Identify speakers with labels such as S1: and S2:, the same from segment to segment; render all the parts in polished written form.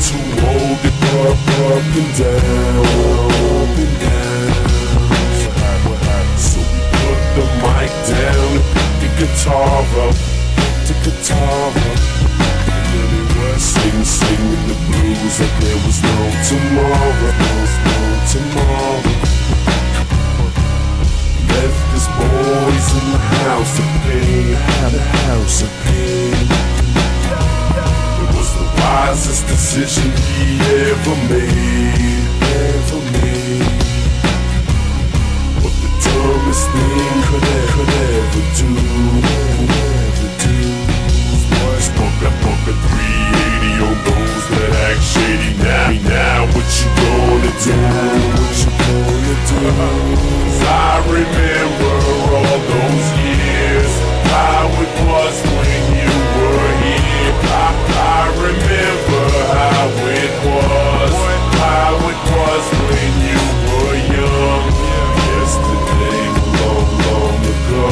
S1: too old to up and down. So we put the mic down and pick the guitar up. And then it was sing the blues like there was no tomorrow. Left his boys in the house of pain. It was the wisest decision he ever made. But the dumbest thing could ever do. Was bump that 380 on those that act shady. Now what you gonna do? Cause I remember all those years, how it was when you were here. I remember how it was when you were young. Yesterday was long ago.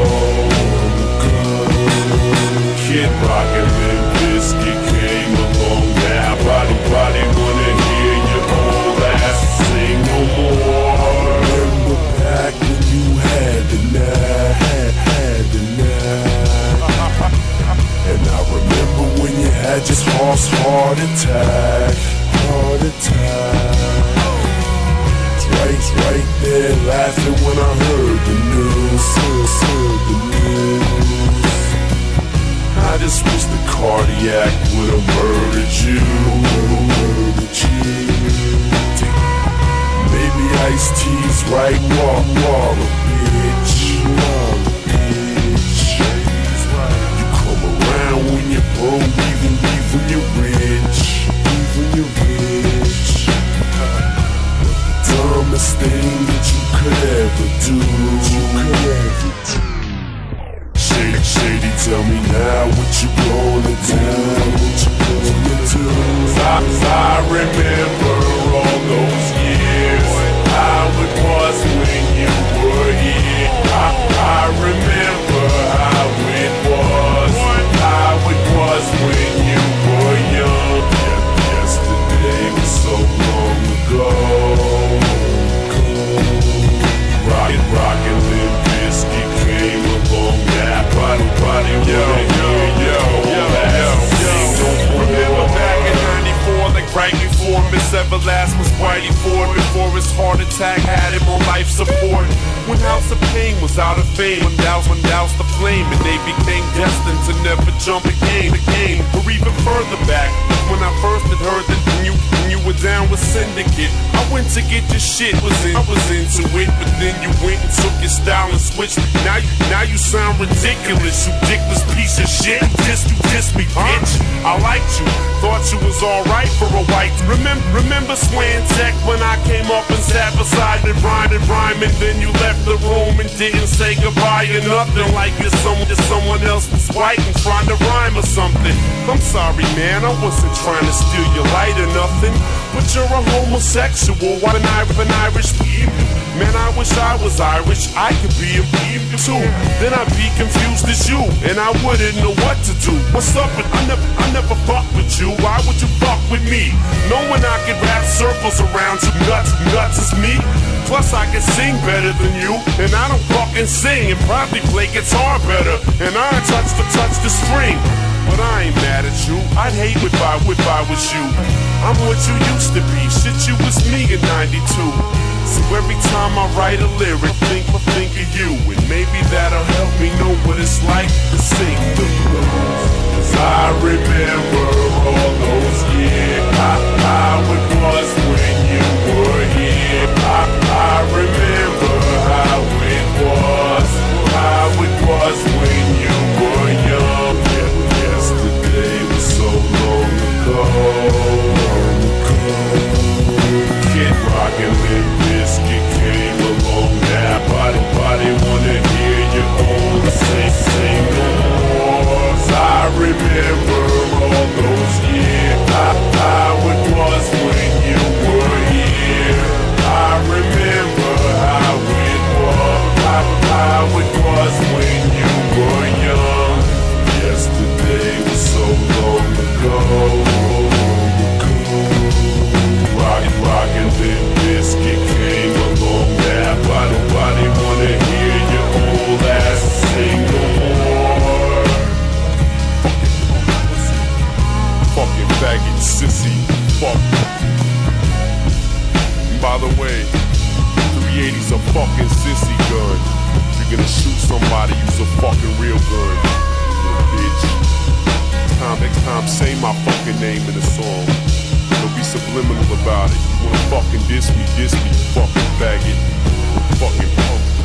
S1: Kid Rock and Limp Bizkit came along now. Body wanna hear your old ass sing no more. Remember back when you had the night. And I remember when you had your horse heart attack. Right there laughing when I heard the news. I just wish the cardiac would've murdered you. Maybe Ice-T's right, Walla, bitch. You come around when you're broke, even when you're rich. Dumbest thing that you could ever do. Shady, tell me now what you gonna do. I remember all those years, how it was when you were here. I remember how it was when you were young. Yesterday was so long ago. Rockin' Limp Bizkit came along, yeah, body, yo. Remember back in '94, like right before Miss Everlast was Whitey Ford, before his heart attack had him on life support. When House of Pain was out of fame, when doused the flame, and they became destined to never jump again, or even further back, when I first had heard that when you were down with Syndicate, I went to get your shit, I was into it, but then you went and took your style and switched. Now you sound ridiculous, you dickless piece of shit. You dissed me, bitch. I liked you, thought you was alright for a white. Remember Swan Tech when I came up and sat beside and rhyme, and then you left the room and didn't say goodbye or nothing, like you're someone else was white and trying to rhyme or something. I'm sorry, man, I wasn't trying to steal your light or nothing, but you're a homosexual, an Irish man. I wish I was Irish, I could be a too. Then I'd be confused as you, and I wouldn't know what to do. What's up with I never fuck with you. Why would you fuck with me? Knowing I could wrap circles around you, nuts is me. Plus I can sing better than you, and I don't fucking sing, and probably play guitar better, and I touch the string. But I ain't mad at you, I'd hate if I was you. I'm what you used to be, shit, you was me in '92. So every time I write a lyric, think of you, and maybe that'll help me know what it's like to sing the blues. Cause I remember all those years, how it was when you were here. I remember how it was when you were young. Yesterday was so long ago. Kid Rock and Limp Bizkit came along now. Body wanna hear your own sing no more. I remember all those years, how it was when you were here. I remember how fucking sissy gun. If you're gonna shoot somebody, use a fucking real gun. Little bitch. Next time, say my fucking name in the song. Don't be subliminal about it. You wanna fucking diss me, you fucking faggot. Fucking punk.